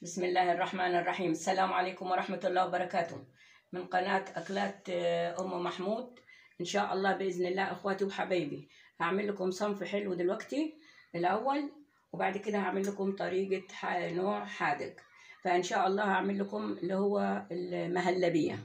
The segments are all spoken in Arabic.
بسم الله الرحمن الرحيم. السلام عليكم ورحمة الله وبركاته من قناة أكلات أم محمود. إن شاء الله بإذن الله أخواتي وحبايبي هعمل لكم صنف حلو دلوقتي الأول، وبعد كده هعمل لكم طريقة نوع حادق. فإن شاء الله هعمل لكم اللي هو المهلبية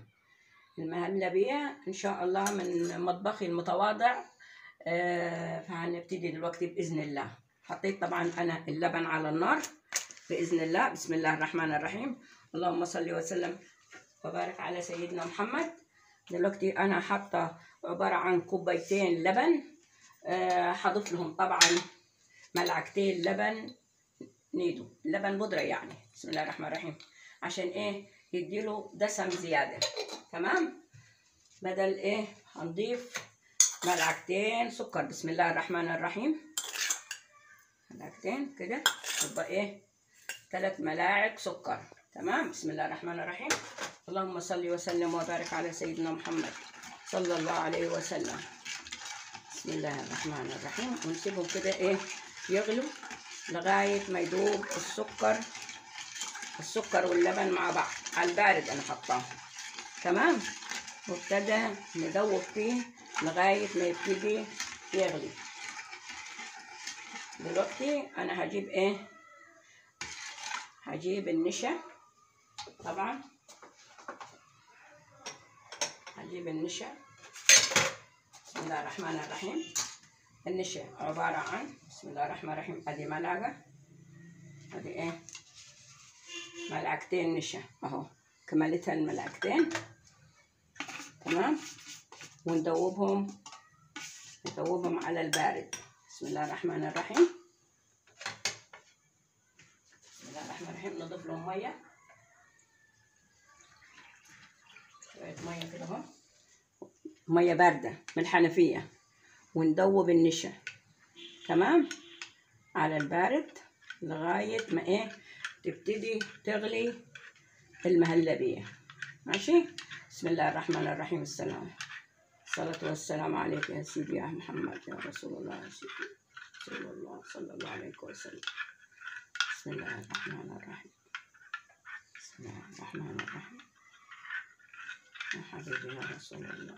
إن شاء الله من مطبخي المتواضع. فهنبتدي دلوقتي بإذن الله. حطيت طبعا أنا اللبن على النار بإذن الله. بسم الله الرحمن الرحيم. اللهم صل وسلم وبارك على سيدنا محمد. دلوقتي أنا حاطة عبارة عن كوبايتين لبن، هضيف لهم طبعا ملعقتين لبن نيدو، لبن بودرة يعني. بسم الله الرحمن الرحيم. عشان إيه؟ يديله دسم زيادة. تمام؟ بدل إيه؟ هنضيف ملعقتين سكر. بسم الله الرحمن الرحيم. ملعقتين كده يبقى إيه؟ 3 ملاعق سكر. تمام. بسم الله الرحمن الرحيم. اللهم صل وسلم وبارك على سيدنا محمد صلى الله عليه وسلم. بسم الله الرحمن الرحيم. ونسيبهم كده ايه يغلوا لغايه ما يدوب السكر واللبن مع بعض على البارد. انا حطاه تمام، وابتدى ندوب فيه لغايه ما يبتدي يغلي. دلوقتي انا هجيب النشا. طبعا هجيب النشا. بسم الله الرحمن الرحيم. النشا عبارة عن بسم الله الرحمن الرحيم. ادي ملعقة، ادي ايه ملعقتين نشا اهو، كملتها الملعقتين. تمام. وندوبهم على البارد. بسم الله الرحمن الرحيم. نضيف لهم ميه، شويه ميه كده اهو، ميه بارده من الحنفيه، وندوب النشا تمام على البارد لغايه ما ايه تبتدي تغلي المهلبيه. ماشي. بسم الله الرحمن الرحيم. الصلاه والسلام عليك يا سيدي يا محمد يا رسول الله يا سيدي صلى الله عليه وسلم. بسم الله الرحمن الرحيم. بسم الله الرحمن الرحيم. يا حبيبي يا رسول الله.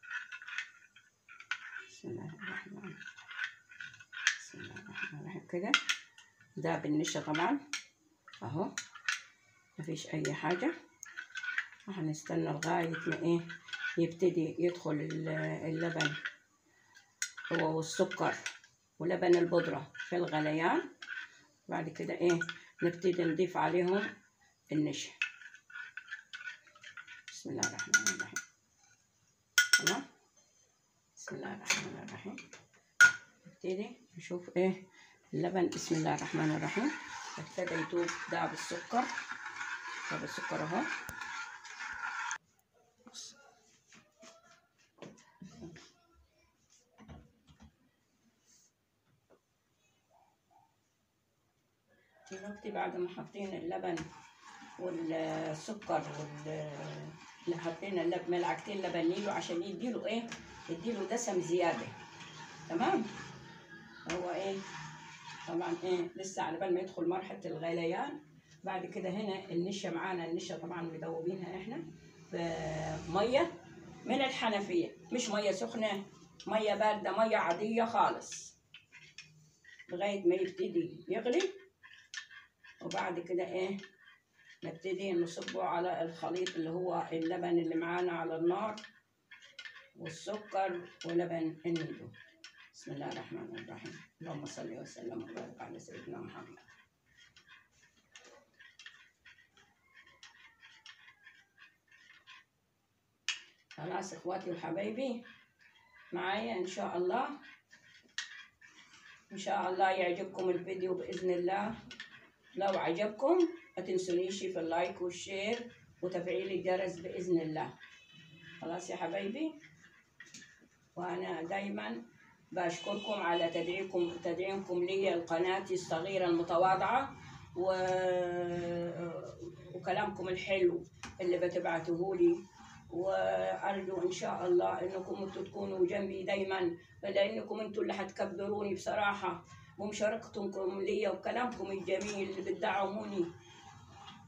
بسم الله الرحمن الرحيم. بسم الله الرحمن الرحيم. كده ده بالنشا طبعا اهو، مفيش اي حاجة. وهنستنى لغاية ما ايه يبتدي يدخل اللبن هو والسكر ولبن البودرة في الغليان. بعد كده ايه نبتدي نضيف عليهم النشا. بسم الله الرحمن الرحيم. تمام. بسم الله الرحمن الرحيم. نبتدي نشوف ايه اللبن. بسم الله الرحمن الرحيم. ابتدى يدوب. داب السكر اهو. دلوقتي بعد ما حطينا اللبن والسكر اللي حطينا ملعقتين لبن نيلو عشان يديله دسم زياده. تمام. هو ايه طبعا ايه لسه على بال ما يدخل مرحله الغليان. بعد كده هنا النشا معانا. النشا طبعا مدوبينها احنا بميه من الحنفيه، مش ميه سخنه، ميه بارده، ميه عاديه خالص لغايه ما يبتدي يغلي. وبعد كده ايه نبتدي نصبه على الخليط اللي هو اللبن اللي معانا على النار والسكر ولبن النيدو. بسم الله الرحمن الرحيم. اللهم صل وسلم وبارك على سيدنا محمد. خلاص اخواتي وحبايبي معايا. ان شاء الله يعجبكم الفيديو باذن الله. لو عجبكم ما تنسونيش في اللايك والشير وتفعيل الجرس باذن الله. خلاص يا حبايبي. وانا دايما بشكركم على تدعيمكم لي لقناتي الصغيره المتواضعه وكلامكم الحلو اللي بتبعتوه لي. وارجو ان شاء الله انكم انتوا تكونوا جنبي دايما، لانكم انتوا اللي هتكبروني بصراحه، ومشاركتكم لي وكلامكم الجميل اللي بتدعموني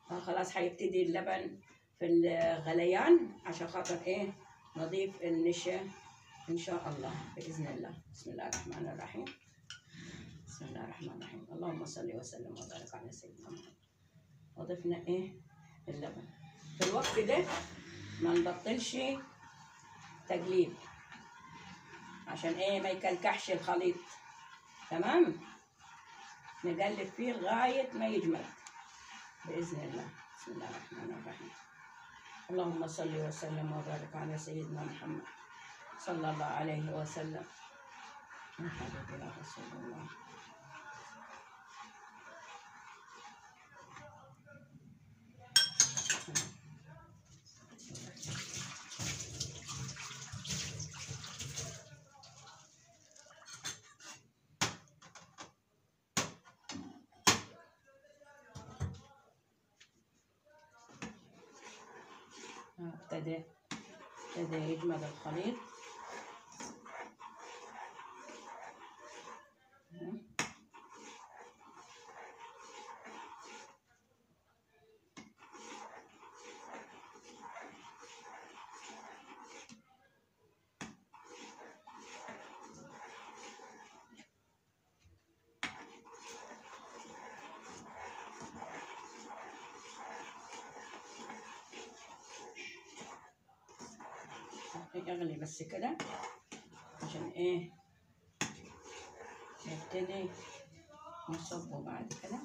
خلاص هيبتدي اللبن في الغليان عشان خاطر ايه نضيف النشا ان شاء الله باذن الله. بسم الله الرحمن الرحيم. بسم الله الرحمن الرحيم. اللهم صل وسلم وبارك على سيدنا محمد. وضفنا ايه اللبن. في الوقت ده ما نبطلش تقليب عشان ايه ما يكلكحش الخليط. تمام. نقلب فيه لغايه ما يجمد باذن الله. بسم الله الرحمن الرحيم. اللهم صل وسلم وبارك على سيدنا محمد صلى الله عليه وسلم. محمد يا رسول الله. ابتدى يجمد الخليط. يغلي بس كده عشان ايه نبتدي نصبه بعد كده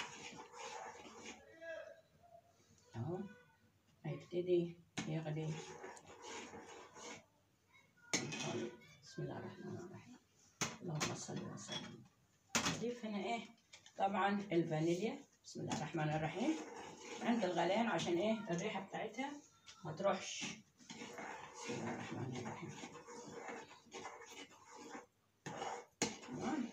اهو هيبتدي يغلي. بسم الله الرحمن الرحيم. اللهم صل وسلم. نضيف هنا ايه طبعا الفانيليا. بسم الله الرحمن الرحيم عند الغليان عشان ايه الريحه بتاعتها ما تروحش. بسم الله الرحمن الرحيم. تمام.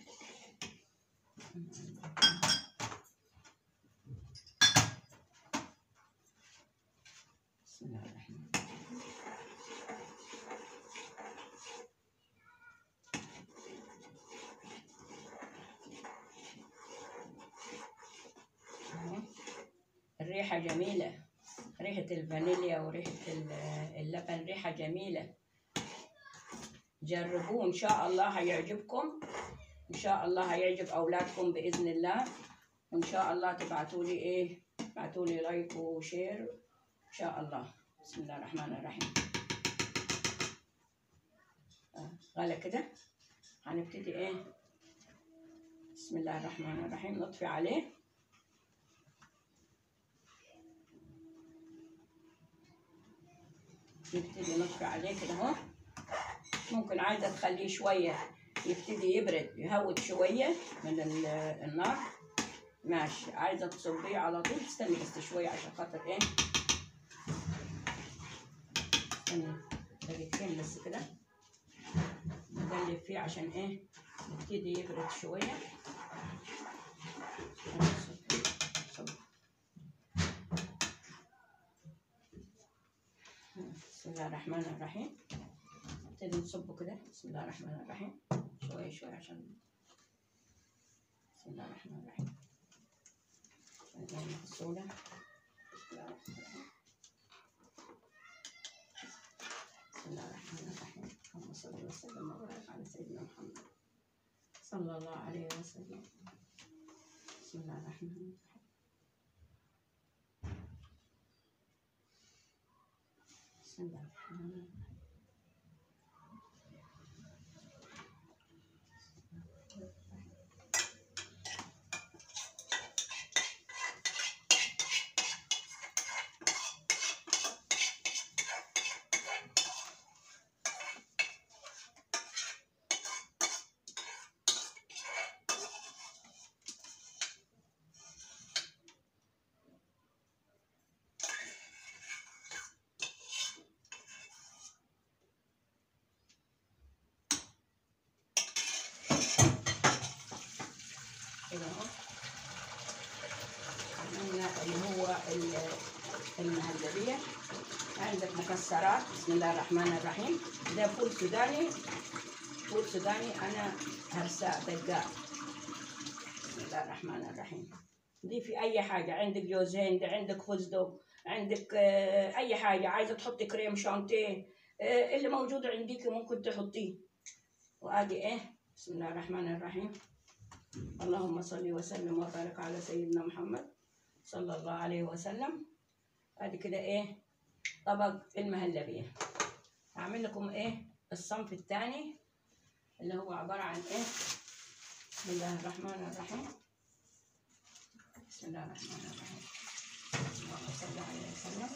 بسم الله الرحمن الرحيم. الريحة جميلة، ريحة الفانيليا وريحة اللبن ريحة جميلة. جربوه إن شاء الله هيعجبكم، إن شاء الله هيعجب أولادكم بإذن الله. وإن شاء الله تبعتوا لي لايك وشير إن شاء الله. بسم الله الرحمن الرحيم. غلى كده هنبتدي إيه بسم الله الرحمن الرحيم نطفي عليه. نبتدي نطفي عليه كده اهو. ممكن عايزه تخليه شويه يبتدي يبرد يهود شويه من النار ماشي. عايزه تصبيه على طول استني بس شويه عشان خاطر ايه استني دقيقتين بس كده نقلب فيه عشان ايه يبتدي يبرد شويه. بسم الله الرحمن الرحيم. نبتدي نصبه كده. بسم الله الرحمن الرحيم شوية شوية عشان بسم الله الرحمن الرحيم عشان نعمل الصولة. بسم الله الرحمن الرحيم. اللهم صل وسلم وبارك على سيدنا محمد صلى الله عليه وسلم. بسم الله الرحمن الرحيم. بسم الله الرحمن الرحيم. عملنا اللي هو المهلبية. عندك مكسرات. بسم الله الرحمن الرحيم. ده فول سوداني، فول سوداني أنا هرساه دقاق. بسم الله الرحمن الرحيم. ضيفي اي حاجه، عندك جوز هند، عندك فستق، عندك اي حاجه، عايزه تحطي كريم شانتيه، اللي موجود عندك ممكن تحطيه. وادي ايه، بسم الله الرحمن الرحيم. اللهم صل وسلم وبارك على سيدنا محمد صلى الله عليه وسلم. ادي كده ايه طبق المهلبيه. هعمل لكم ايه الصنف الثاني اللي هو عباره عن ايه. بسم الله الرحمن الرحيم. بسم الله الرحمن الرحيم. اللهم صل عليه وسلم.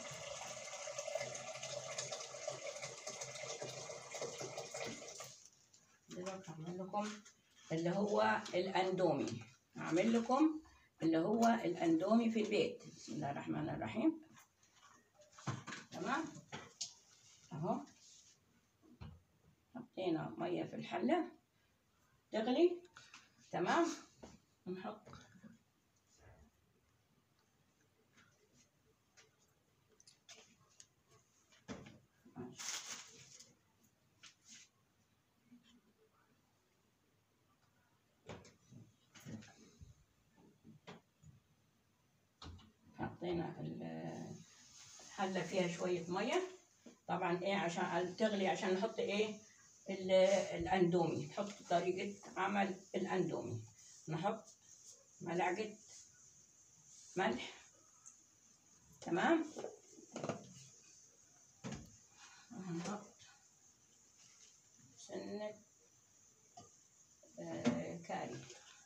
دلوقتي هعمل لكم اللي هو الاندومي. هعمل لكم اللي هو الاندومي في البيت. بسم الله الرحمن الرحيم. تمام اهو، حطينا ميه في الحله تغلي. تمام، نحط حطينا الحله فيها شويه ميه طبعا ايه عشان تغلي، عشان نحط ايه الاندومي. نحط طريقه عمل الاندومي. نحط ملعقه ملح. تمام، هنحط سنه كاري.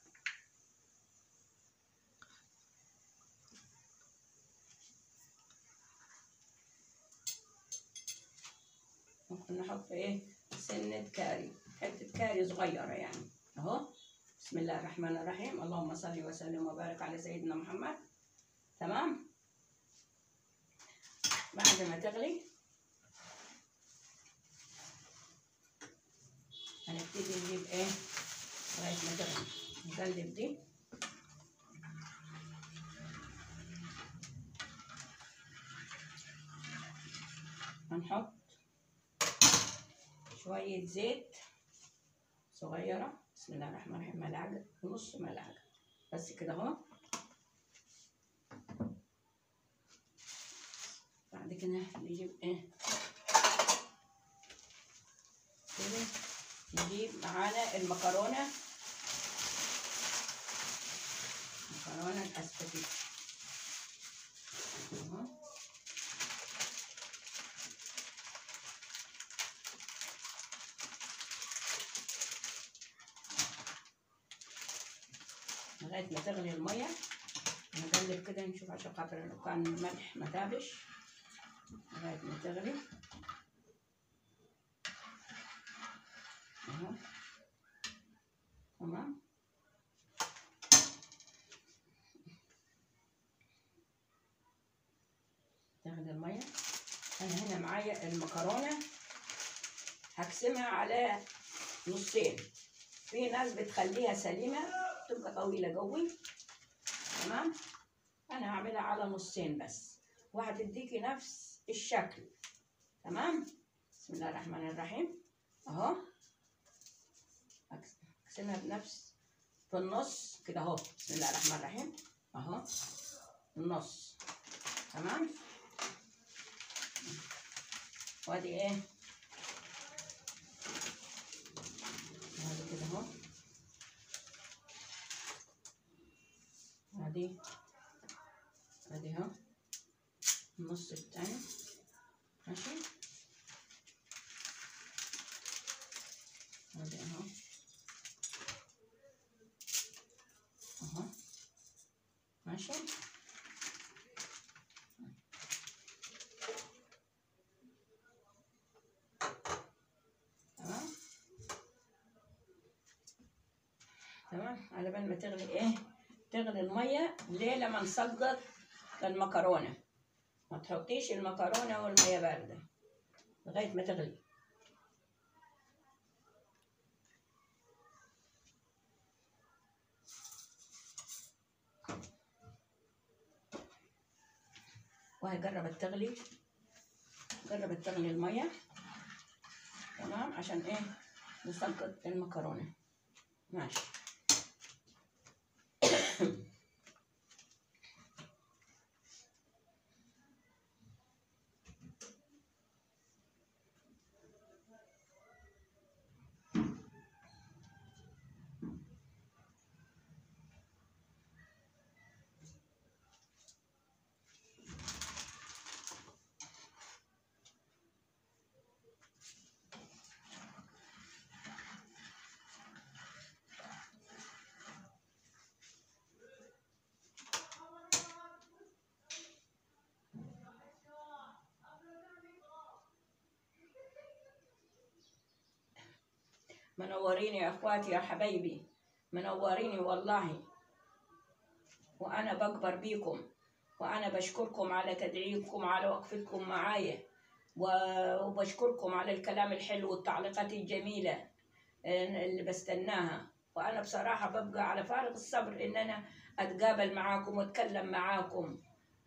ممكن نحط ايه سنة كاري، حتة كاري صغيرة يعني اهو. بسم الله الرحمن الرحيم. اللهم صل وسلم وبارك على سيدنا محمد. تمام، بعد ما تغلي هنبتدي نجيب ايه لغاية ما تغلي. نقلب دي. هنحط شوية زيت صغيرة. بسم الله الرحمن الرحيم. ملعقة ونص ملعقة بس كده اهو. بعد كده نجيب ايه كده، نجيب معانا المكرونة، مكرونة الاسباجيتي اهو. لغاية ما تغلي المية نقلب كده نشوف عشان خاطر لو كان الملح ما تابش. لغاية ما تغلي اهو. تمام، تغلي المية. أنا هنا معايا المكرونة هقسمها على نصين. في ناس بتخليها سليمة تبقى طويلة قوي. تمام، أنا هعملها على نصين بس وهتديكي نفس الشكل. تمام، بسم الله الرحمن الرحيم أهو. أقسمها بنفس في النص كده أهو. بسم الله الرحمن الرحيم أهو النص. تمام، وادي ايه وادي كده اهو. وادي اهو النص التاني. ماشي، وادي اهو اهو. ماشي، تمام تمام. على بال ما تغلي ايه، تغلي الميه. ليه؟ لما نسقط المكرونه ما تحطيش المكرونه والميه بارده لغايه ما تغلي. وهي قربت تغلي، قربت تغلي الميه. تمام، عشان ايه نسقط المكرونه. ماشي منورين يا اخواتي يا حبايبي، منوريني والله، وانا بكبر بيكم، وانا بشكركم على تدعيمكم، على وقفتكم معايا، وبشكركم على الكلام الحلو والتعليقات الجميلة اللي بستناها. وانا بصراحة ببقى على فارغ الصبر ان انا اتقابل معاكم واتكلم معاكم،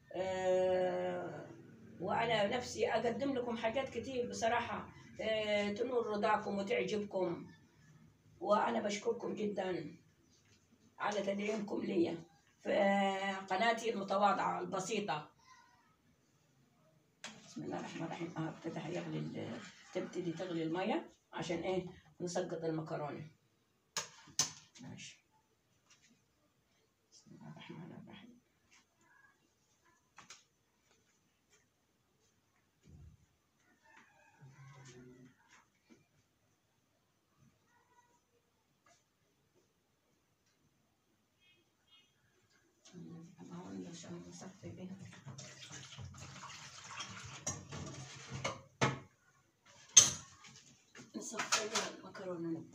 وانا نفسي اقدم لكم حاجات كتير بصراحة تنول رضاكم وتعجبكم، وانا بشكركم جدا على تدعيمكم لي في قناتي المتواضعة البسيطة. بسم الله الرحمن الرحيم. تبتدي تغلي المية عشان ايه؟ نسقط المكرونة. ماشي. بسم الله الرحمن الرحيم. عشان نصفي بيها. نصفي بيها المكرونة نبقى.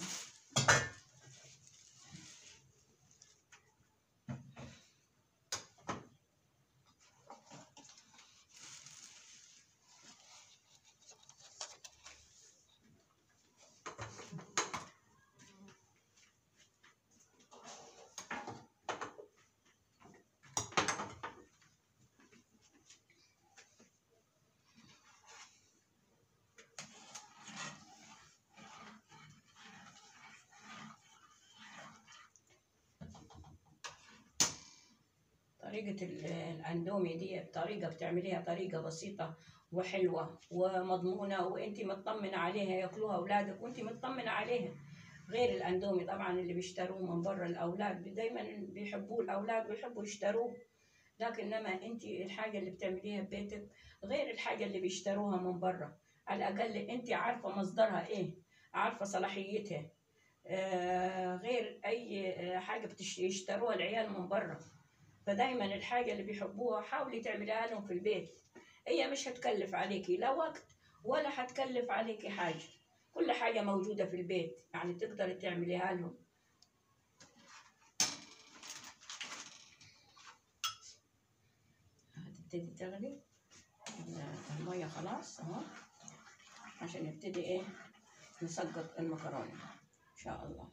طريقة الأندومي دي طريقة بتعمليها طريقة بسيطة وحلوة ومضمونة، وانتي مطمنة عليها، ياكلوها أولادك وانتي مطمنة عليها. غير الأندومي طبعا اللي بيشتروه من بره، الأولاد دايما بيحبوه، الأولاد بيحبوا يشتروه، لكن لما انتي الحاجة اللي بتعمليها ببيتك غير الحاجة اللي بيشتروها من بره. على الأقل انتي عارفة مصدرها ايه، عارفة صلاحيتها، غير أي حاجة بيشتروها العيال من بره. فدايما الحاجة اللي بيحبوها حاولي تعمليها لهم في البيت. هي مش هتكلف عليكي لا وقت ولا هتكلف عليكي حاجة، كل حاجة موجودة في البيت، يعني تقدري تعمليها لهم. هتبتدي تغلي المية خلاص اهو، عشان نبتدي ايه؟ نسقط المكرونة ان شاء الله.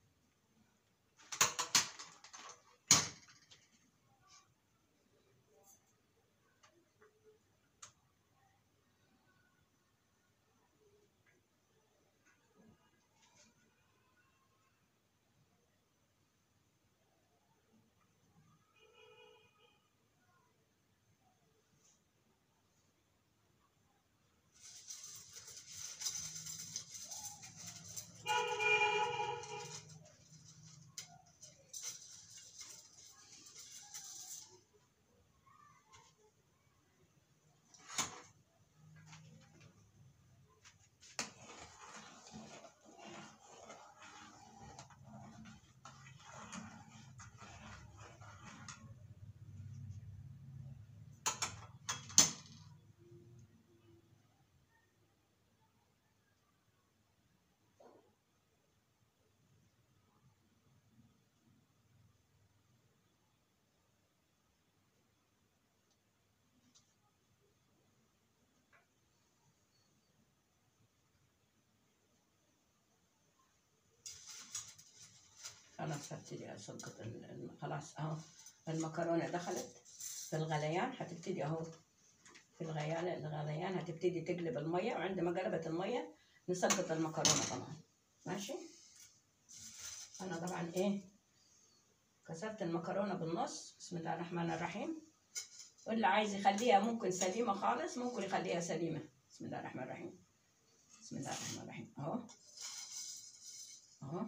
خلاص هبتدي اسقط خلاص اهو المكرونة دخلت في الغليان، هتبتدي اهو في الغليان هتبتدي تقلب المية، وعندما قلبت المية نسقط المكرونة طبعا. ماشي. انا طبعا ايه كسرت المكرونة بالنص. بسم الله الرحمن الرحيم. واللي عايز يخليها ممكن سليمة خالص ممكن يخليها سليمة. بسم الله الرحمن الرحيم. بسم الله الرحمن الرحيم. اهو اهو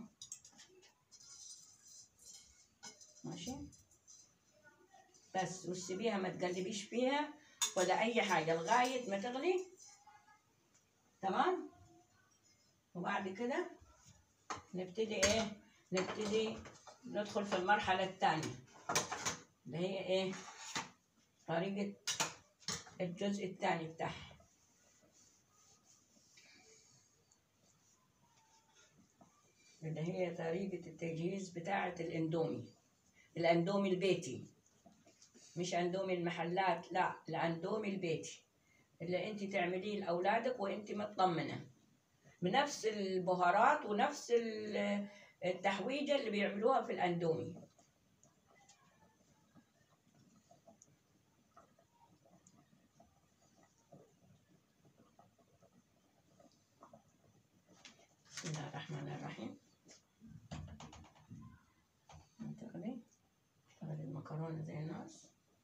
ماشي. بس وتسيبيها ما تقلبيش فيها ولا اي حاجة لغاية ما تغلي. تمام. وبعد كده نبتدي ايه؟ نبتدي ندخل في المرحلة الثانية اللي هي ايه؟ طريقة الجزء الثاني بتاعها. اللي هي طريقة التجهيز بتاعة الأندومي البيتي، مش أندومي المحلات، لا، الأندومي البيتي اللي انت تعمليه لأولادك وانت مطمنة، بنفس البهارات ونفس التحويجة اللي بيعملوها في الأندومي. بسم الله الرحمن الرحيم. اشتغلي المكرونة زي الناس.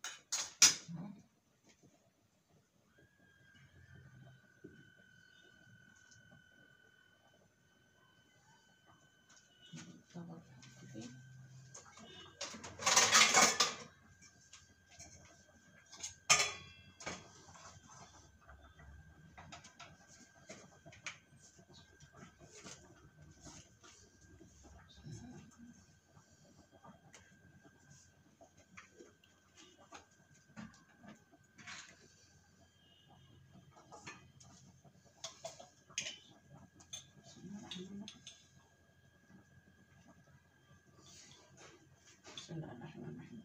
بسم الله الرحمن الرحيم.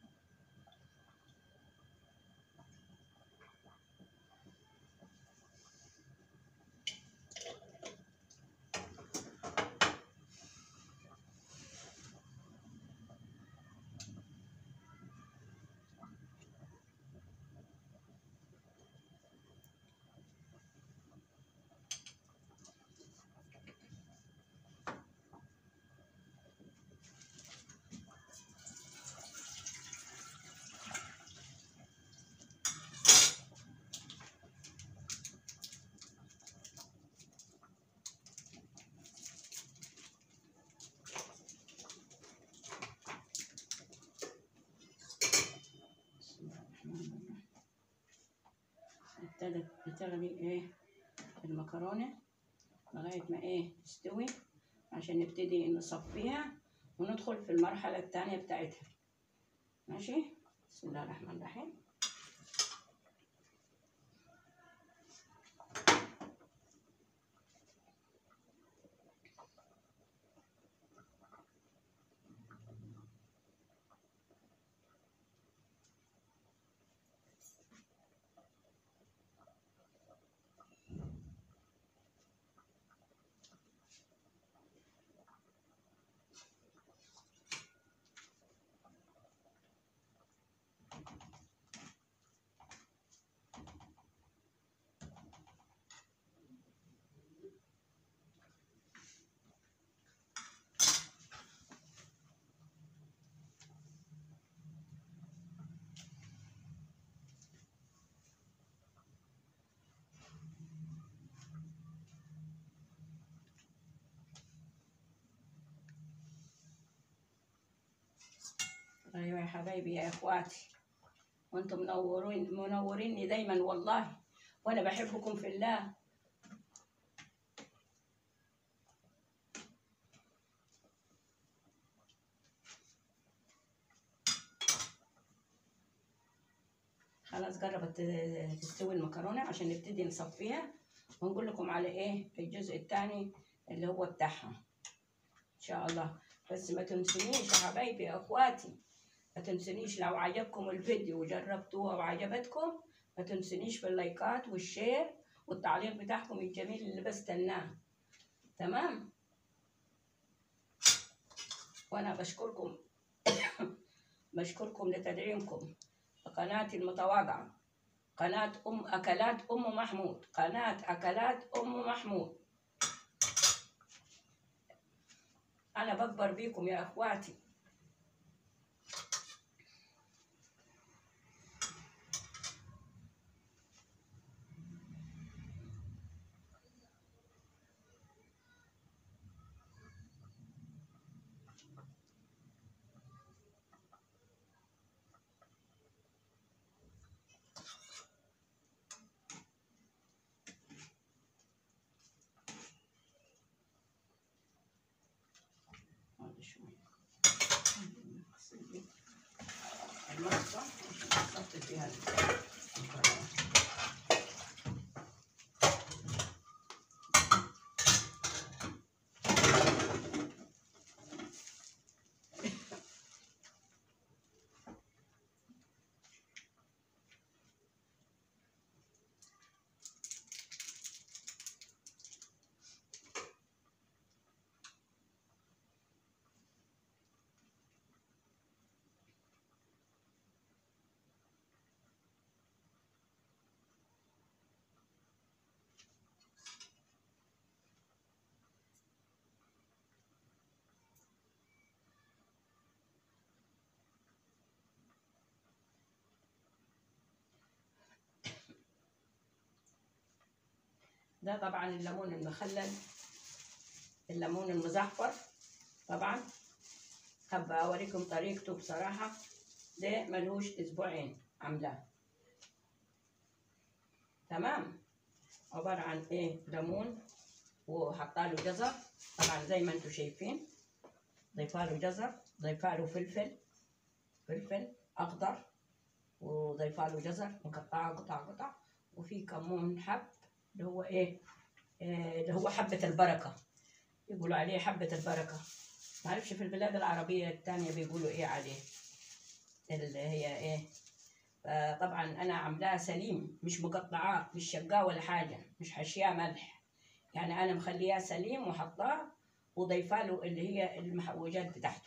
ابتدت بتغلي المكرونة لغاية ما تستوي، عشان نبتدي نصفيها وندخل في المرحلة الثانية بتاعتها. ماشي. بسم الله الرحمن الرحيم. ايوه يا حبايبي يا اخواتي، وانتم منوريني دايما والله، وانا بحبكم في الله. خلاص قربت تستوي المكرونه، عشان نبتدي نصفيها ونقول لكم على الجزء الثاني اللي هو بتاعها ان شاء الله. بس ما تنسونيش يا حبايبي يا اخواتي، ما تنسونيش لو عجبكم الفيديو وجربتوه وعجبتكم، ما تنسونيش في اللايكات والشير والتعليق بتاعكم الجميل اللي بستناه. تمام. وانا بشكركم بشكركم لتدعيمكم قناتي المتواضعة، قناة أكلات أم محمود، قناة أكلات أم محمود. أنا بكبر بيكم يا أخواتي. المصفى عشان نصفي فيها المكرونة. ده طبعا الليمون المخلل، الليمون المزعفر طبعا. حابة اوريكم طريقته بصراحة، ده ملهوش اسبوعين عاملاه. تمام. عبارة عن ايه؟ ليمون وحطاله جزر طبعا زي ما انتم شايفين، ضيفاله جزر، ضيفاله فلفل اخضر، وضيفاله جزر مقطعه قطع، وفي كمون حب اللي هو ايه، اللي هو حبة البركة، يقولوا عليه حبة البركة. معرفش في البلاد العربية التانية بيقولوا ايه عليه، اللي هي ايه. طبعا انا عاملاها سليم، مش مقطعاه، مش شقاه ولا حاجة، مش حشياه ملح، يعني انا مخلياه سليم وحطاه وضيفاله اللي هي المحوجات بتاعته.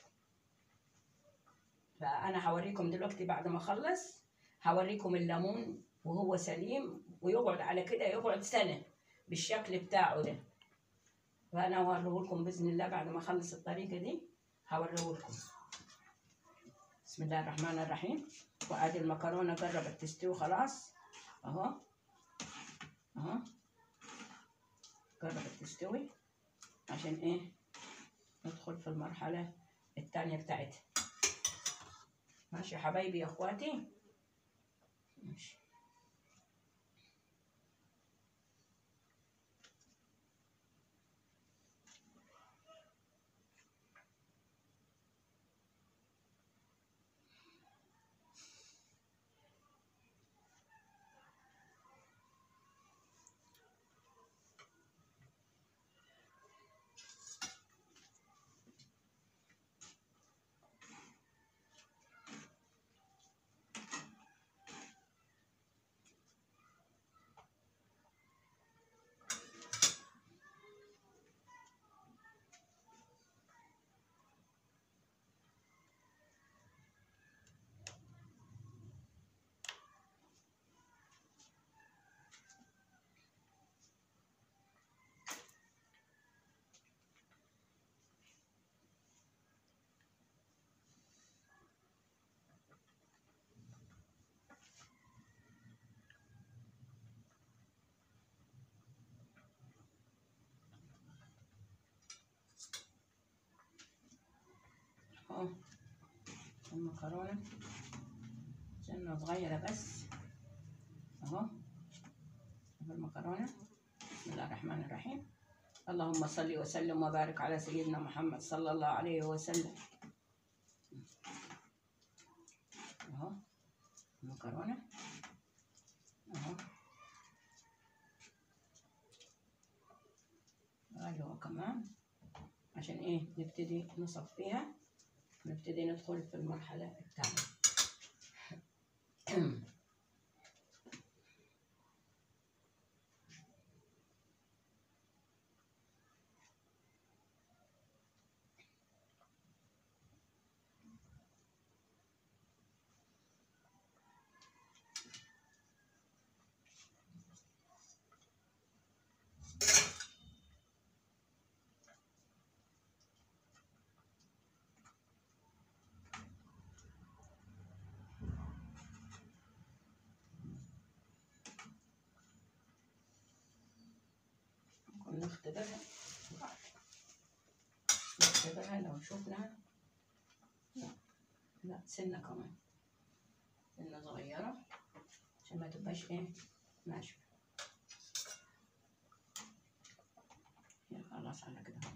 فانا هوريكم دلوقتي بعد ما اخلص، هوريكم الليمون وهو سليم ويقعد على كده، يقعد سنة بالشكل بتاعه ده. فانا هوريهولكم باذن الله بعد ما اخلص الطريقة دي، هوريهولكم. بسم الله الرحمن الرحيم. وادي المكرونة قربت تستوي خلاص، اهو اهو قربت تستوي، عشان ايه؟ ندخل في المرحلة الثانية بتاعتها. ماشي يا حبايبي يا اخواتي، ماشي. اهو المكرونة سنة صغيرة بس، اهو المكرونة. بسم الله الرحمن الرحيم. اللهم صل وسلم وبارك على سيدنا محمد صلى الله عليه وسلم. اهو المكرونة اهو، ايوه كمان، عشان ايه؟ نبتدي نصفيها، نبتدي ندخل في المرحلة الثانية. نختبرها، نختبرها لو شفنا. لا لا، سنة كمان، سنة صغيرة عشان ما تبقاش ايه ناشفة. خلاص على كده.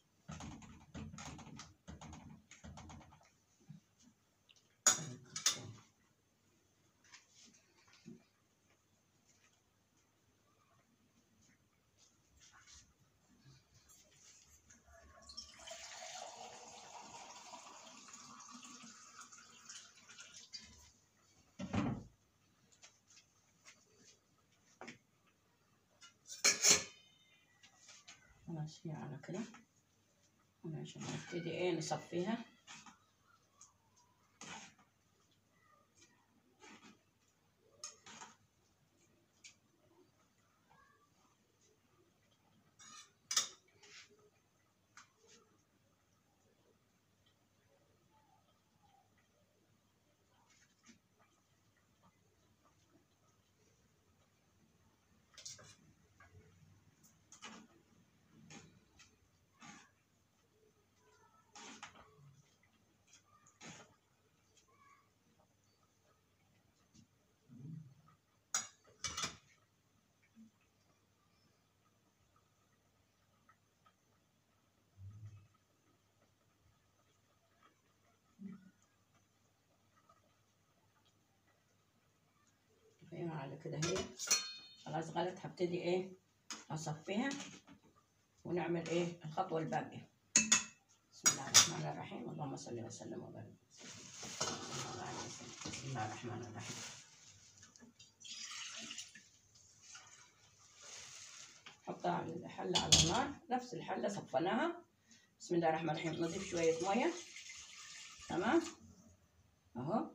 خلاص هي على كده، عشان نبتدي ايه نصفيها. على كده هي خلاص غلت. هبتدي ايه اصفيها ونعمل ايه الخطوه الباقيه. بسم الله الرحمن الرحيم. اللهم صل وسلم وبارك. بسم الله الرحمن الرحيم. حطها على الحله على النار، نفس الحله صفناها. بسم الله الرحمن الرحيم. نضيف شويه ميه. تمام اهو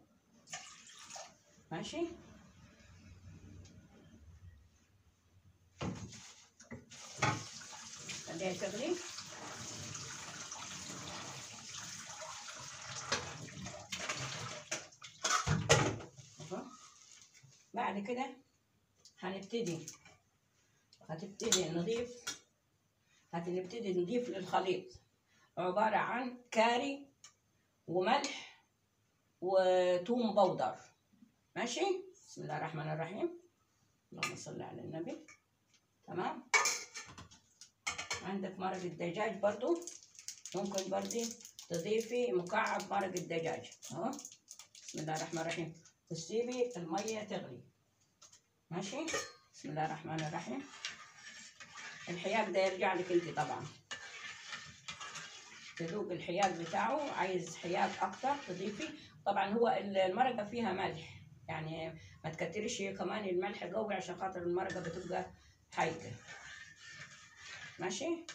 ماشي. خليها تغلي. اهو بعد كده هنبتدي نضيف للخليط عبارة عن كاري وملح وثوم بودر. ماشي. بسم الله الرحمن الرحيم. اللهم صل على النبي. تمام. عندك مرق الدجاج برضو، ممكن برضو تضيفي مكعب مرق الدجاج اهو. بسم الله الرحمن الرحيم. وتسيبي المية تغلي. ماشي. بسم الله الرحمن الرحيم. الحياج ده يرجع لك انت طبعا، تذوق الحياج بتاعه. عايز حياج اكتر تضيفي. طبعا هو المرقه فيها ملح، يعني ما تكتريش كمان الملح قوي عشان خاطر المرقه بتبقى حايقه. ماشي.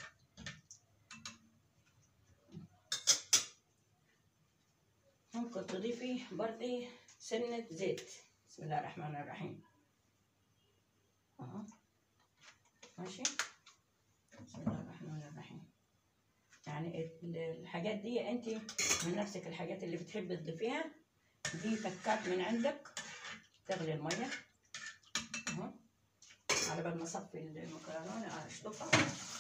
ممكن تضيفي برضه سنه زيت. بسم الله الرحمن الرحيم اهو. ماشي. بسم الله الرحمن الرحيم. يعني الحاجات دي انت من نفسك، الحاجات اللي بتحبي تضيفيها دي تكات من عندك. تغلي الميه اهو على بال ما اصفي المكرونه اشطفها.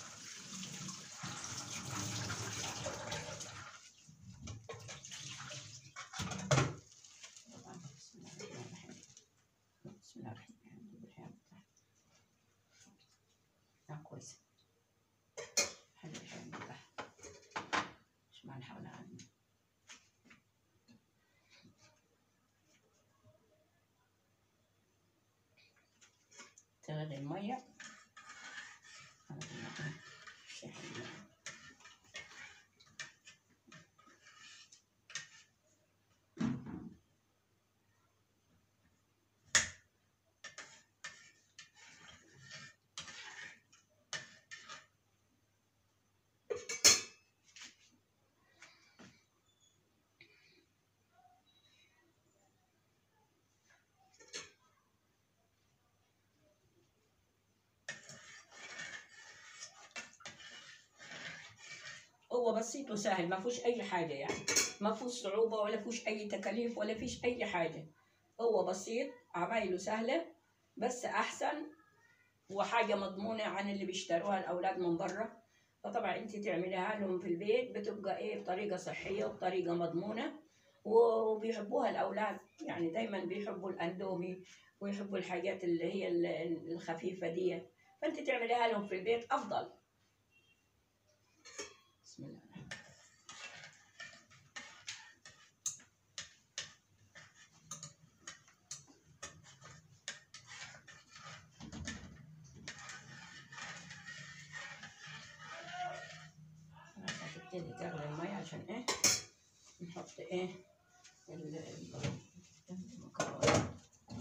بسم الله الرحمن الرحيم. كويس. حلو الحين ده مش ما نحاول عنه. تغلي الميه. هو بسيط وسهل، ما فيهوش اي حاجه، يعني ما فيهوش صعوبه ولا فيهوش اي تكاليف ولا فيش اي حاجه. هو بسيط، عمايله سهله بس احسن، وحاجه مضمونه عن اللي بيشتروها الاولاد من بره. فطبعا انت تعمليها لهم في البيت بتبقى ايه بطريقه صحيه وبطريقه مضمونه، وبيحبوها الاولاد. يعني دايما بيحبوا الاندومي ويحبوا الحاجات اللي هي الخفيفه دي، فانت تعمليها لهم في البيت افضل. بسم الله. هتبتدي تغلي المية عشان ايه نحط ايه المكرونة.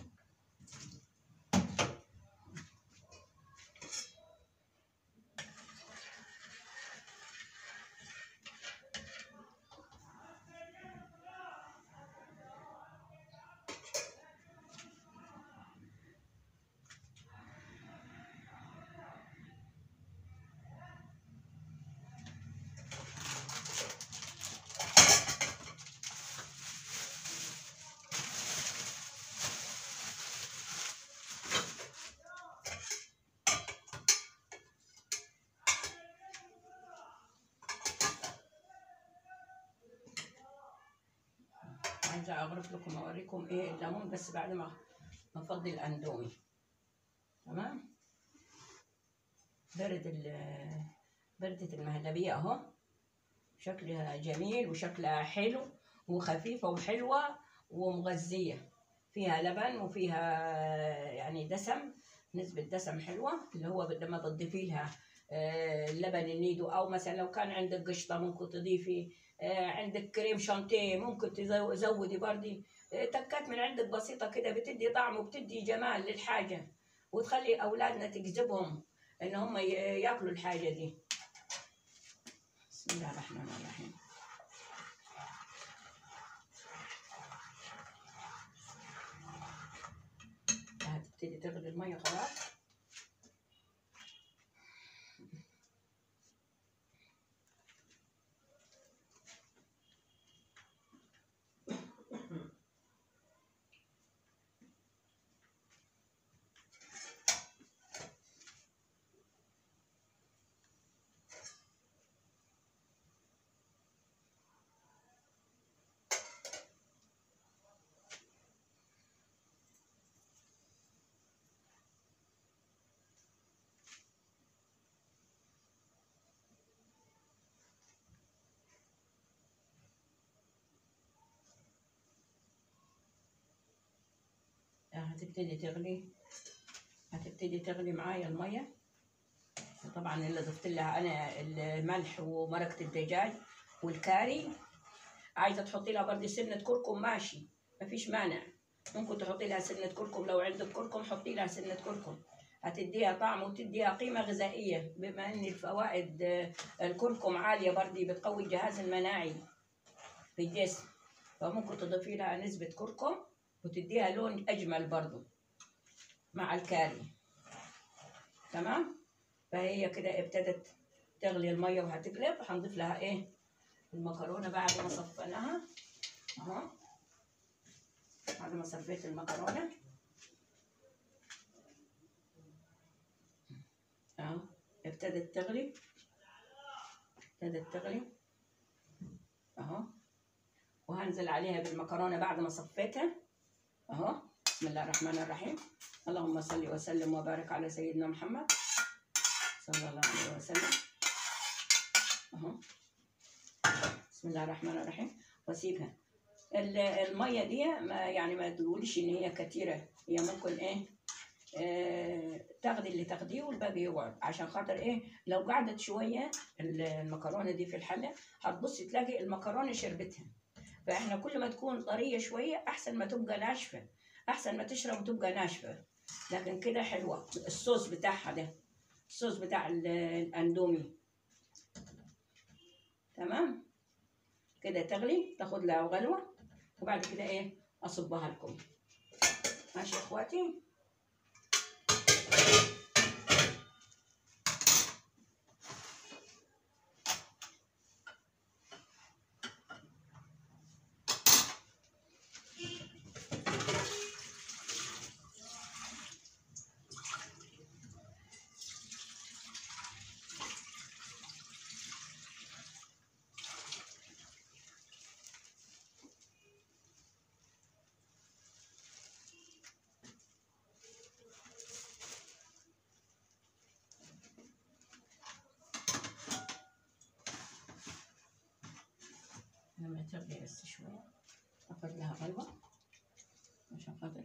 عايزة اغرف لكم اوريكم ايه الليمون بس بعد ما افضي الاندومي. تمام. بردة المهلبية اهو، شكلها جميل وشكلها حلو وخفيفة وحلوة ومغذية، فيها لبن وفيها يعني دسم، نسبة دسم حلوة، اللي هو لما بتضيفي لها اللبن النيدو، أو مثلا لو كان عندك قشطة ممكن تضيفي، عندك كريم شانتيه ممكن تزودي برضه تكات من عندك بسيطة كده، بتدي طعم وبتدي جمال للحاجة، وتخلي أولادنا تجذبهم إن هم ياكلوا الحاجة دي. بسم الله الرحمن الرحيم. هتبتدي تغلي المية خلاص. هتبتدي تغلي معايا المية. طبعا اللي ضفت لها انا الملح ومرقة الدجاج والكاري. عايزة تحطي لها برضه سنة كركم ماشي، مفيش مانع، ممكن تحطي لها سنة كركم، لو عندك كركم حطي لها سنة كركم، هتديها طعم وتديها قيمة غذائية، بما ان الفوائد الكركم عالية برضه، بتقوي الجهاز المناعي في الجسم، فممكن تضيفي لها نسبة كركم وتديها لون أجمل برضو مع الكاري. تمام. فهي كده ابتدت تغلي المية وهتقلب. هنضيف لها ايه؟ المكرونة بعد ما صفيناها اهو، بعد ما صفيت المكرونة اهو ابتدت تغلي اهو، وهنزل عليها بالمكرونة بعد ما صفيتها اهو. بسم الله الرحمن الرحيم. اللهم صل وسلم وبارك على سيدنا محمد صلى الله عليه وسلم اهو. بسم الله الرحمن الرحيم. واسيبها الميه دي ما تقولش ان هي كتيره، هي ممكن تاخدي اللي تاخديه والباقي يقعد، عشان خاطر لو قعدت شويه المكرونه دي في الحله هتبصي تلاقي المكرونه شربتها. فاحنا كل ما تكون طريه شويه احسن ما تبقى ناشفه، احسن ما تشرب وتبقى ناشفه. لكن كده حلوه. الصوص بتاعها ده الصوص بتاع الاندومي. تمام كده تغلي، تاخد لها غلوه، وبعد كده اصبها لكم. ماشي يا اخواتي. لما تغلي بس شوية اخد لها غلوة عشان خاطر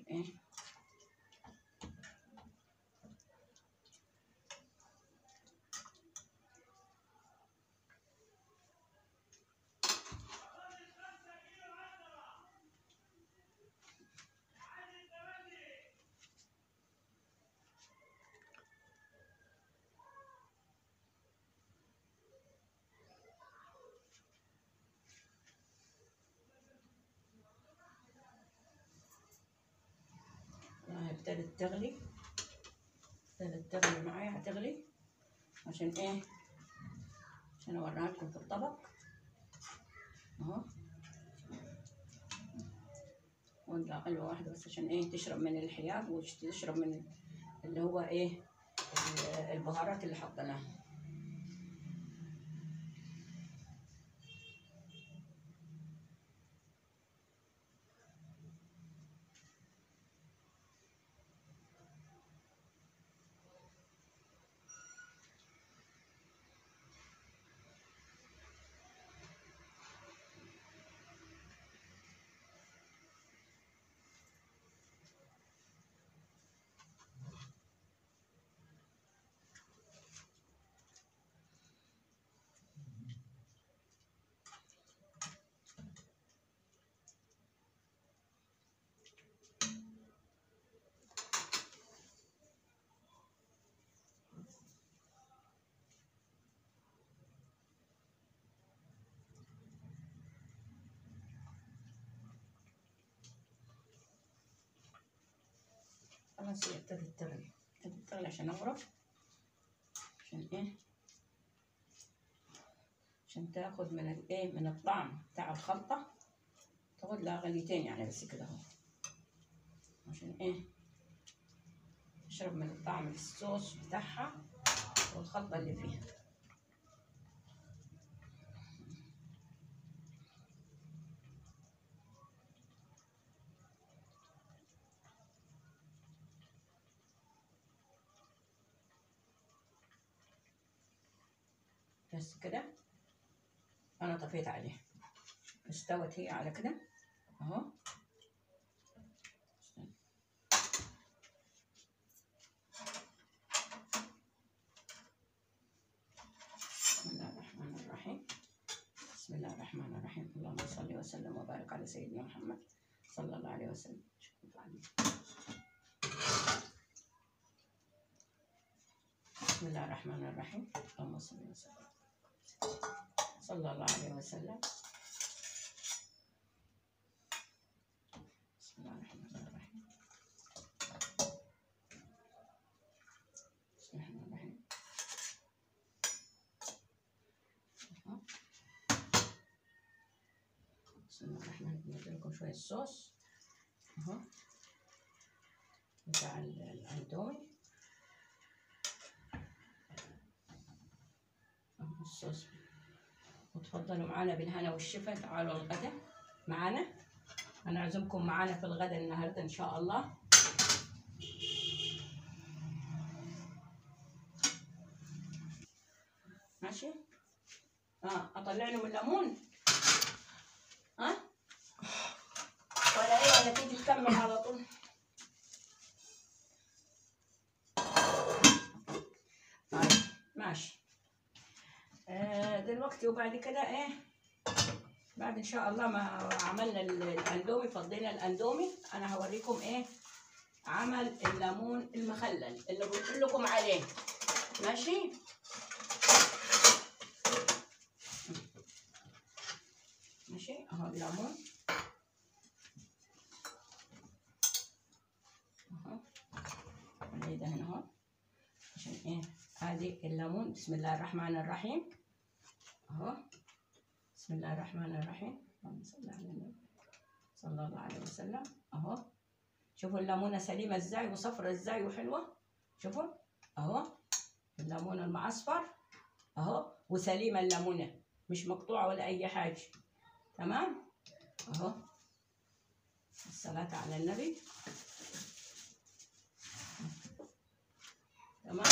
ابتدت تغلي معايا. هتغلي عشان عشان اوريها لكم في الطبق اهو. ولا غلوة واحدة بس عشان تشرب من الحياض وتشرب من اللي هو البهارات اللي حطيناها. خلاص هي ابتدت تغلي، عشان اغرف، عشان ايه؟ عشان تاخد من الايه، من الطعم بتاع الخلطة، تاخد لها غليتين يعني بس كده اهو، عشان ايه؟ تشرب من الطعم الصوص بتاعها والخلطة اللي فيها. بس كده انا طفيت عليه، استوت هي على كده اهو. بسم الله الرحمن الرحيم، بسم الله الرحمن الرحيم، اللهم صل وسلم وبارك على سيدنا محمد صلى الله عليه وسلم. بسم الله الرحمن الرحيم، اللهم صل وسلم صلى الله عليه وسلم. بسم الله الرحمن الرحيم، بسم الله الرحمن الرحيم. بسم الله الرحمن الرحيم. ندي لكم شوية صوص اهو بتاع الاندومي اهو الصوص. وتفضلوا معانا بالهنا والشفا، تعالوا الغدا معانا، انا اعزمكم معانا في الغدا النهارده ان شاء الله. ماشي. اطلع لهم الليمون ولا ايه، ولا تيجي تكمل على طول؟ طيب ماشي. دلوقتي وبعد كده ايه، بعد ان شاء الله ما عملنا الاندومي، فضينا الاندومي، انا هوريكم ايه عمل الليمون المخلل اللي قلت لكم عليه. ماشي. ماشي اهو الليمون اهو، ده هنا اهو، عشان ايه؟ ادي الليمون. بسم الله الرحمن الرحيم اهو، بسم الله الرحمن الرحيم، اللهم صل على النبي صلى الله عليه وسلم اهو. شوفوا الليمونه سليمه ازاي وصفرة ازاي وحلوه، شوفوا اهو الليمون المعصفر اهو، وسليمه الليمونه مش مقطوعه ولا اي حاجه، تمام اهو. الصلاه على النبي، تمام.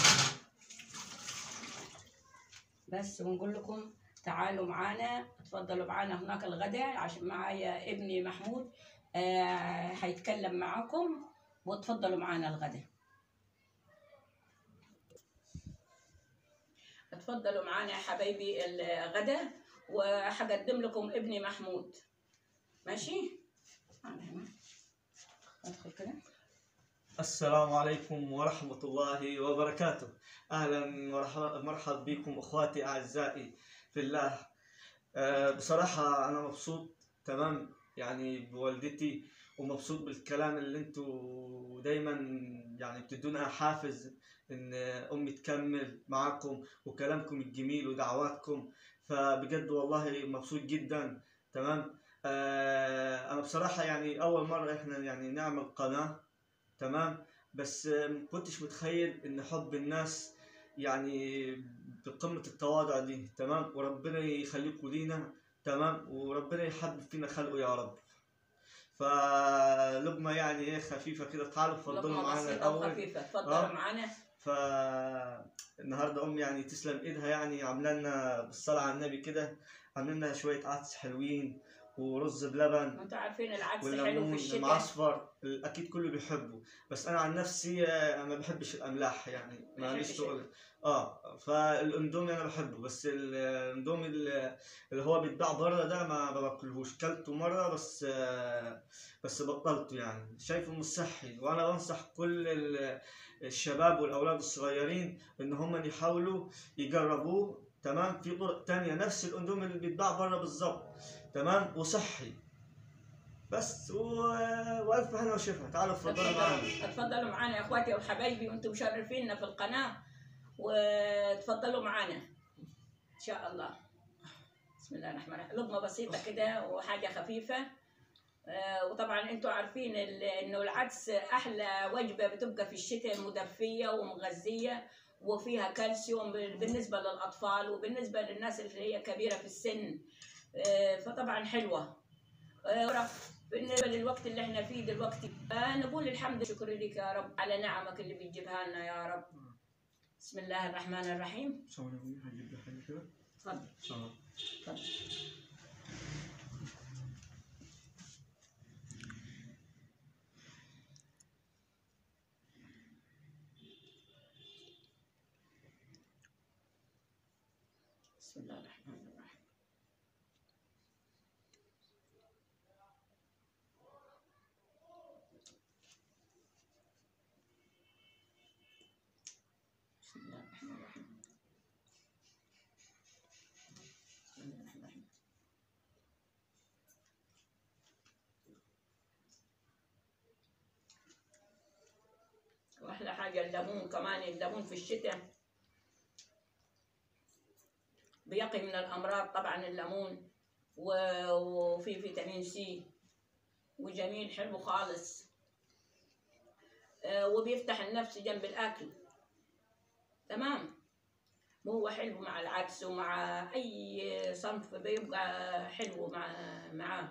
بس ونقول لكم تعالوا معانا، اتفضلوا معانا هناك الغداء، عشان معايا ابني محمود هيتكلم معاكم، وتفضلوا معانا الغداء. اتفضلوا معانا يا حبايبي الغداء، وهقدم لكم ابني محمود. ماشي. ادخل كده. السلام عليكم ورحمة الله وبركاته. أهلا ومرحبا بكم أخواتي أعزائي في الله. بصراحة أنا مبسوط تمام يعني بوالدتي، ومبسوط بالكلام اللي انتوا دايما يعني بتدونا حافز ان امي تكمل معاكم، وكلامكم الجميل ودعواتكم، فبجد والله مبسوط جدا. تمام. انا بصراحة يعني اول مرة احنا يعني نعمل قناة، تمام، بس مكنتش متخيل ان حب الناس يعني بقمة التواضع دي، تمام، وربنا يخليكم لينا، تمام، وربنا يحبب فينا خلقه يا رب. فلقمة يعني ايه خفيفة كده، تعالوا اتفضلوا معانا الأول. خفيفة، اتفضلوا معانا. فالنهارده أمي يعني تسلم إيدها، يعني عاملة لنا بالصلاة على النبي كده، عاملين لنا شوية عدس حلوين ورز بلبن. انتوا عارفين العدس حلو في والليمون الشتاء المعصفر اكيد كله بيحبه، بس انا عن نفسي ما بحبش الاملاح، يعني ماليش تقول. فالاندومي انا بحبه، بس الاندومي اللي هو بيتباع بره ده ما باكلهوش، كلته مره بس بطلته، يعني شايفه مش صحي، وانا بنصح كل الشباب والاولاد الصغيرين ان هم يحاولوا يجربوه، تمام. في طرق تانية نفس الاندومي اللي بيتباع بره بالظبط، تمام، وصحي. بس والف هنا وشفا. تعالوا اتفضلوا معنا. اتفضلوا معنا يا اخواتي وحبايبي، وانتم مشرفيننا في القناه، وتفضلوا معنا ان شاء الله. بسم الله الرحمن الرحيم. لقمه بسيطه كده وحاجه خفيفه. وطبعا انتم عارفين انه العدس احلى وجبه بتبقى في الشتاء، مدفيه ومغذيه وفيها كالسيوم بالنسبه للاطفال وبالنسبه للناس اللي هي كبيره في السن، فطبعا حلوه. بالنسبه للوقت اللي احنا فيه دلوقتي، نقول الحمد شكر لك يا رب على نعمك اللي بتجيبها لنا يا رب. بسم الله الرحمن الرحيم. هجيب لك حاجه كده. تفضل. تفضل. بسم الله الرحمن الرحيم. بسم الله الرحمن الرحيم. بسم الله الرحمن الرحيم. واحلى حاجه الليمون، كمان الليمون في الشتاء بيقي من الامراض طبعا الليمون، وفي فيتامين سي وجميل حلو خالص، وبيفتح النفس جنب الاكل. تمام. وهو حلو مع العدس ومع اي صنف، بيبقى حلو معاه.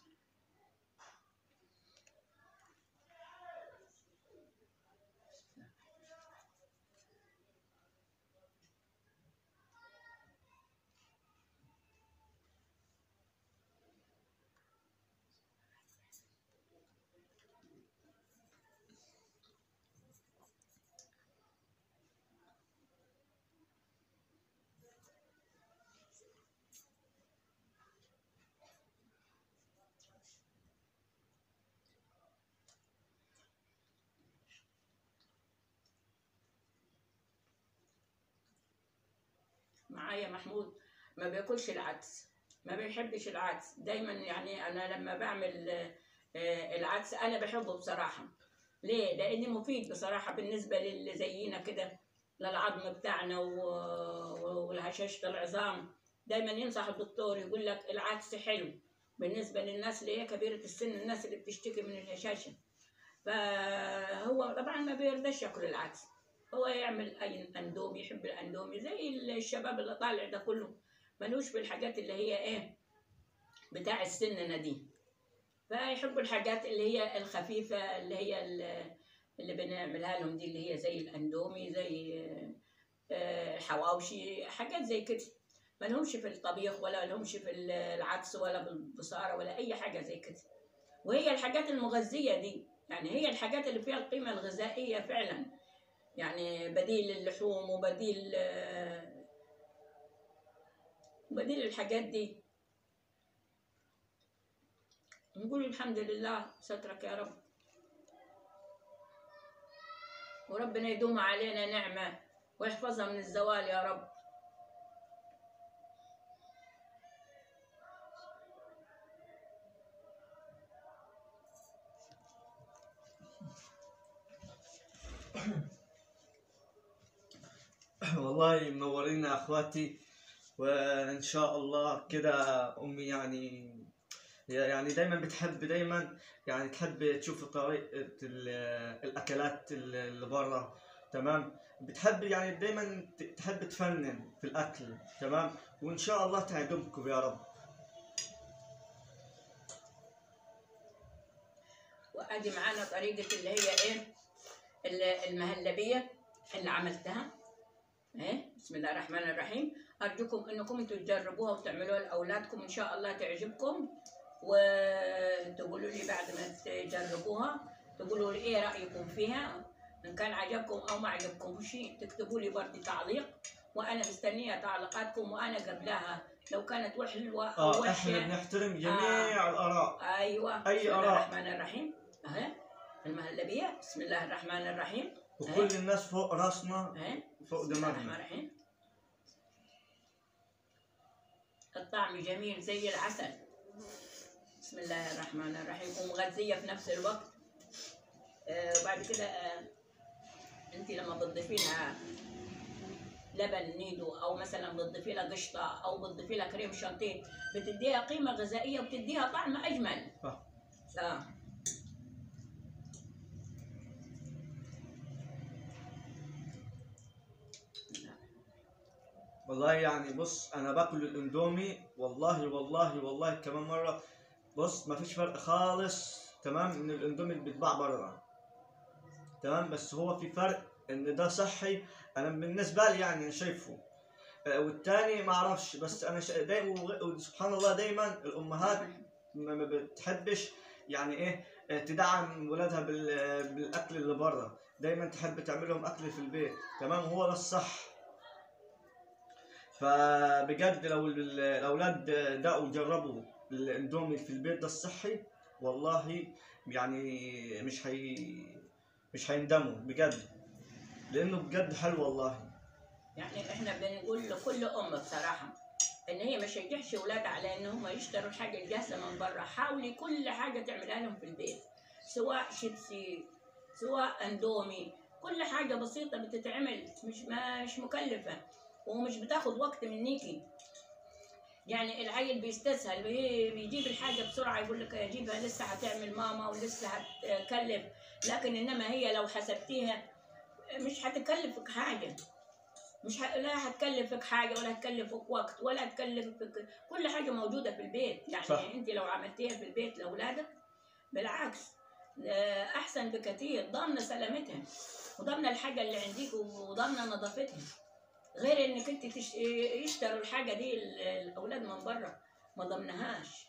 معايا محمود ما بياكلش العدس، ما بيحبش العدس دايما. يعني انا لما بعمل العدس انا بحبه بصراحه. ليه؟ لانه مفيد بصراحه بالنسبه للي زينا كده، للعظم بتاعنا والهشاشه العظام. دايما ينصح الدكتور يقول لك العدس حلو بالنسبه للناس اللي هي كبيره السن، الناس اللي بتشتكي من الهشاشه. فهو طبعا ما بيرضاش ياكل العدس، هو يعمل اي اندومي، يحب الاندومي زي الشباب اللي طالع ده كله، ملوش بالحاجات اللي هي ايه بتاع السننا دي. فيحبوا الحاجات اللي هي الخفيفه، اللي هي اللي بنعملها لهم دي، اللي هي زي الاندومي، زي حواوشي، حاجات زي كده. ما لهمش في الطبيخ ولا لهمش في العدس ولا بالبصاره ولا اي حاجه زي كده. وهي الحاجات المغذيه دي، يعني هي الحاجات اللي فيها القيمه الغذائيه فعلا، يعني بديل اللحوم وبديل الحاجات دي. نقول الحمد لله، سترك يا رب، وربنا يدوم علينا نعمة ويحفظها من الزوال يا رب. والله منورين اخواتي، وان شاء الله كده. امي يعني دايما بتحب، دايما يعني تحب تشوف طريقة الاكلات اللي برا. تمام. بتحب يعني دايما تحب تفنن في الاكل. تمام. وان شاء الله تعجبكم يا رب. وادي معانا طريقة اللي هي ايه المهلبية اللي عملتها. ايه بسم الله الرحمن الرحيم. ارجوكم انكم انتوا تجربوها وتعملوها لاولادكم، ان شاء الله تعجبكم. وتقولوا لي بعد ما تجربوها، تقولوا لي ايه رايكم فيها، ان كان عجبكم او ما عجبكم شيء تكتبوا لي برضه تعليق، وانا مستنيه تعليقاتكم. وانا قبلها لو كانت حلوه او وحشه، احنا بنحترم جميع الاراء. ايوه. اي بسم الله اراء. الرحمن الرحيم. اهي المهلبيه، بسم الله الرحمن الرحيم. وكل الناس فوق راسنا، فوق بسم الله الرحمن دماغنا. الرحيم. الطعم جميل زي العسل. بسم الله الرحمن الرحيم، ومغذية في نفس الوقت. وبعد كده انت لما بتضيفي لها لبن نيدو او مثلا بتضيفي لها قشطه او بتضيفي لها كريم شانتيه، بتديها قيمه غذائيه وبتديها طعم اجمل. اه والله يعني بص، انا باكل الاندومي والله والله والله كمان مره. بص ما فيش فرق خالص تمام من الاندومي اللي بيتباع بره، تمام. بس هو في فرق ان ده صحي، انا بالنسبه لي يعني أنا شايفه. والتاني ما اعرفش، بس انا دايما سبحان الله دايما الامهات ما بتحبش يعني ايه تدعم ولادها بالاكل اللي بره، دايما تحب تعمل لهم اكل في البيت، تمام. هو ده الصح. فبجد لو الاولاد دقوا جربوا الاندومي في البيت ده الصحي، والله يعني مش هيندموا بجد، لانه بجد حلو والله. يعني احنا بنقول لكل ام بصراحه ان هي ما تشجعش اولادها على ان هم يشتروا الحاجه الجاهزه من بره. حاولي كل حاجه تعملها لهم في البيت، سواء شيبسي سواء اندومي، كل حاجه بسيطه بتتعمل، مش مكلفه ومش بتاخد وقت منيكي. يعني العيل بيستسهل بيجيب الحاجه بسرعه، يقول لك اجيبها لسه هتعمل ماما ولسه هتكلف. لكن انما هي لو حسبتيها مش هتكلفك حاجه، لا هتكلفك حاجه ولا هتكلفك وقت ولا هتكلفك، كل حاجه موجوده في البيت. يعني صح. انت لو عملتيها في البيت لاولادك بالعكس احسن بكثير، ضامنه سلامتها وضامنه الحاجه اللي عندك وضامنه نظافتها، غير انك انت يشتروا الحاجه دي الاولاد من بره ما ضمنهاش.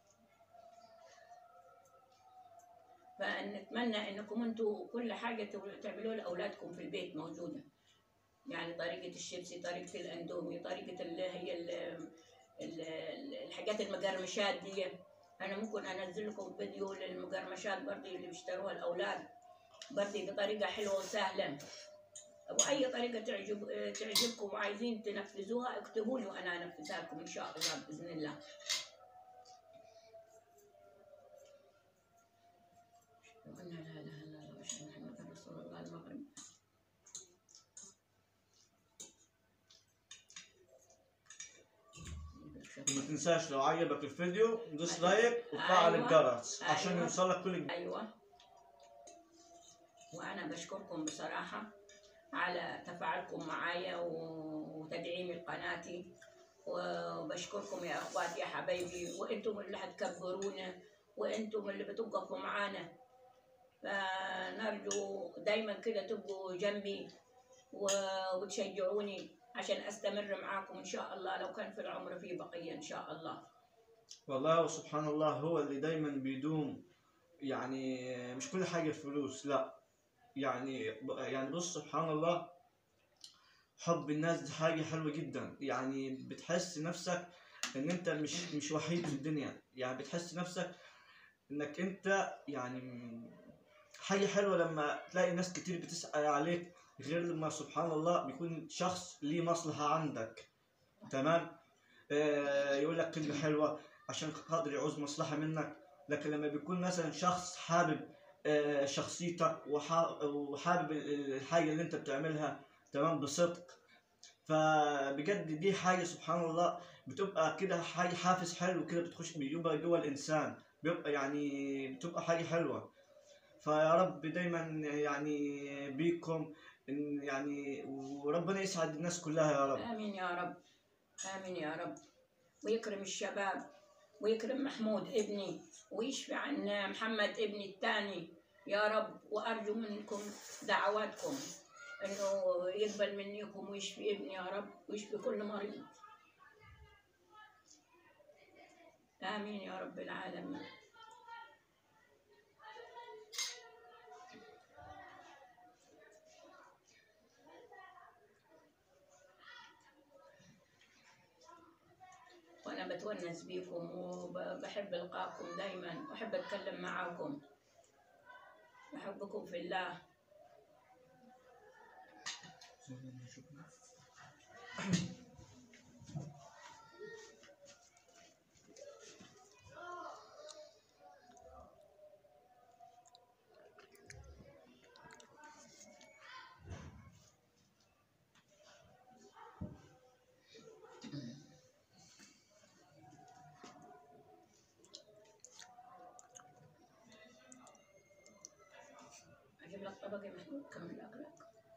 فنتمنى انكم انتوا كل حاجه تعملوها لاولادكم في البيت موجوده. يعني طريقة الشيبسي، طريقة الأندومي، طريقة اللي هي الحاجات المقرمشات دي. أنا ممكن أنزل لكم فيديو للمقرمشات برضه اللي بيشتروها الأولاد، برضه بطريقة حلوة وسهلة. وأي طريقة تعجبكم وعايزين تنفذوها اكتبوا لي وأنا أنفذها لكم إن شاء الله بإذن الله. لا إله إلا الله وأشهد أن محمدا رسول الله. المغرب وما تنساش لو عجبك الفيديو دوس لايك وفعل الجرس عشان يوصلك كل جديد. ايوه. وانا بشكركم بصراحه على تفاعلكم معايا وتدعيم قناتي، وبشكركم يا اخواتي يا حبايبي، وانتم اللي هتكبرونا وانتم اللي بتوقفوا معانا. فنرجو دايما كده تبقوا جنبي وتشجعوني عشان استمر معاكم ان شاء الله، لو كان في العمر في بقيه ان شاء الله. والله وسبحان الله هو اللي دايما بيدوم. يعني مش كل حاجة فلوس، لا. يعني بص سبحان الله، حب الناس دي حاجة حلوة جدا. يعني بتحس نفسك ان انت مش وحيد في الدنيا، يعني بتحس نفسك انك انت يعني حاجة حلوة لما تلاقي ناس كتير بتسأل عليك، غير لما سبحان الله بيكون شخص ليه مصلحة عندك، تمام. يقول لك كلمة حلوة عشان خاطر يعوز مصلحة منك. لكن لما بيكون مثلا شخص حابب شخصيتك وحابب الحاجة اللي انت بتعملها تمام بصدق، فبجد دي حاجة سبحان الله بتبقى كده حاجة حافز حلو كده بتخش بيبقى جوه الإنسان، بيبقى يعني بتبقى حاجة حلوة. فيا رب دايما يعني بيكم يعني، وربنا يسعد الناس كلها يا رب. آمين يا رب، آمين يا رب، ويكرم الشباب ويكرم محمود ابني ويشفي عن محمد ابني الثاني يا رب. وأرجو منكم دعواتكم إنه يقبل منكم ويشفي ابني يا رب ويشفي كل مريض. آمين يا رب العالمين. وأنا بتونس بيكم وبحب لقاكم دايما وأحب أتكلم معاكم، بحبكم في الله. جيب لك طبق يا محمود كمل اكلك.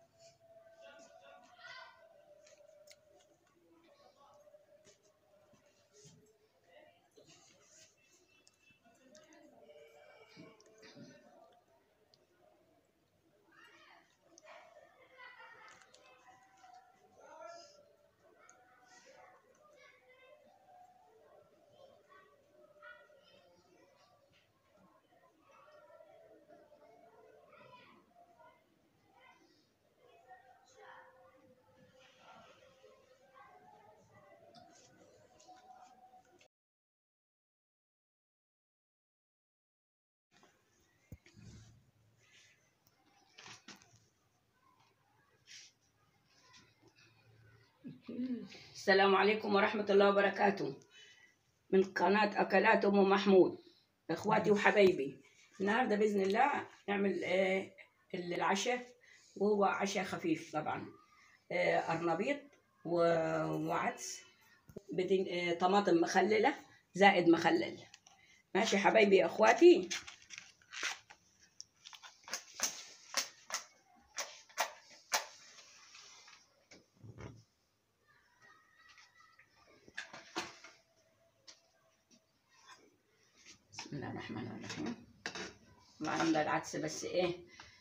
السلام عليكم ورحمة الله وبركاته، من قناة أكلات أم محمود. إخواتي وحبايبي، النهاردة بإذن الله نعمل العشاء، وهو عشاء خفيف طبعا. أرنبيط وعدس، طماطم مخللة زائد مخلل. ماشي حبايبي يا إخواتي. بسم الله الرحمن الرحيم. طبعا عامله العدس بس ايه،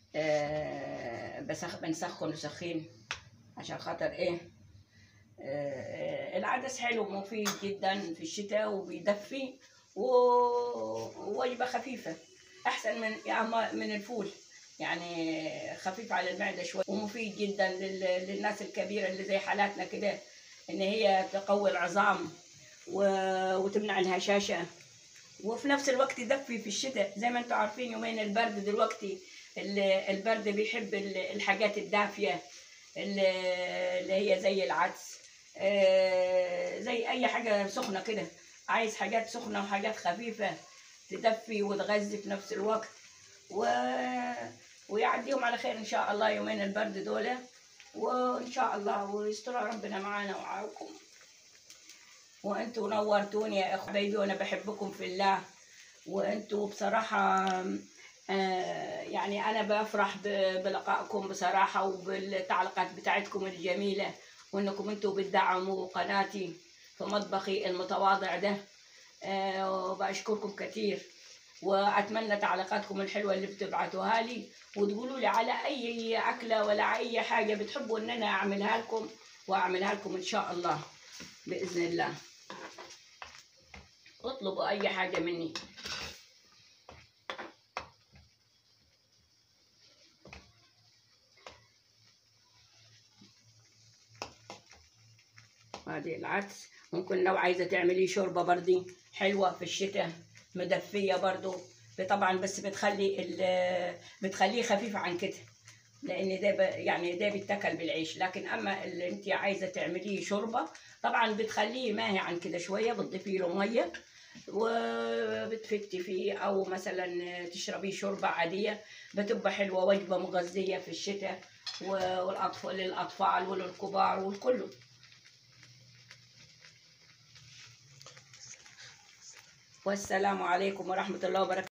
بنسخن وسخين عشان خاطر ايه، العدس حلو ومفيد جدا في الشتاء وبيدفي ووجبه خفيفه احسن من الفول، يعني خفيف على المعده شويه ومفيد جدا للناس الكبيره اللي زي حالاتنا كده، ان هي تقوي العظام وتمنع الهشاشه، وفي نفس الوقت يدفي في الشتاء. زي ما انتم عارفين يومين البرد دلوقتي، البرد بيحب الحاجات الدافية اللي هي زي العدس، زي اي حاجة سخنة كده. عايز حاجات سخنة وحاجات خفيفة تدفي وتغذي في نفس الوقت، ويعديهم على خير ان شاء الله يومين البرد دول، وان شاء الله ويستر ربنا معانا ومعاكم. وانتوا نورتوني يا حبايبي، وانا بحبكم في الله. وانتوا بصراحه يعني انا بفرح بلقائكم بصراحه، وبالتعليقات بتاعتكم الجميله، وانكم انتوا بتدعموا قناتي في مطبخي المتواضع ده. وبشكركم كثير، واتمنى تعليقاتكم الحلوه اللي بتبعتوها لي، وتقولوا لي على اي اكله ولا اي حاجه بتحبوا ان انا اعملها لكم، واعملها لكم ان شاء الله باذن الله. اطلبوا اي حاجه مني. هذه العدس ممكن لو عايزه تعملي شوربه بردي حلوه في الشتاء مدفيه برضو طبعا، بس بتخليه خفيف عن كده، لان ده يعني ده بيتاكل بالعيش. لكن اما اللي انت عايزه تعمليه شوربه طبعا بتخليه ماهي عن كده شويه، بتضيفي له ميه وبتفتي فيه، او مثلا تشربيه شوربه عاديه، بتبقى حلوه، وجبه مغذيه في الشتاء للاطفال وللكبار والكل. والسلام عليكم ورحمه الله وبركاته.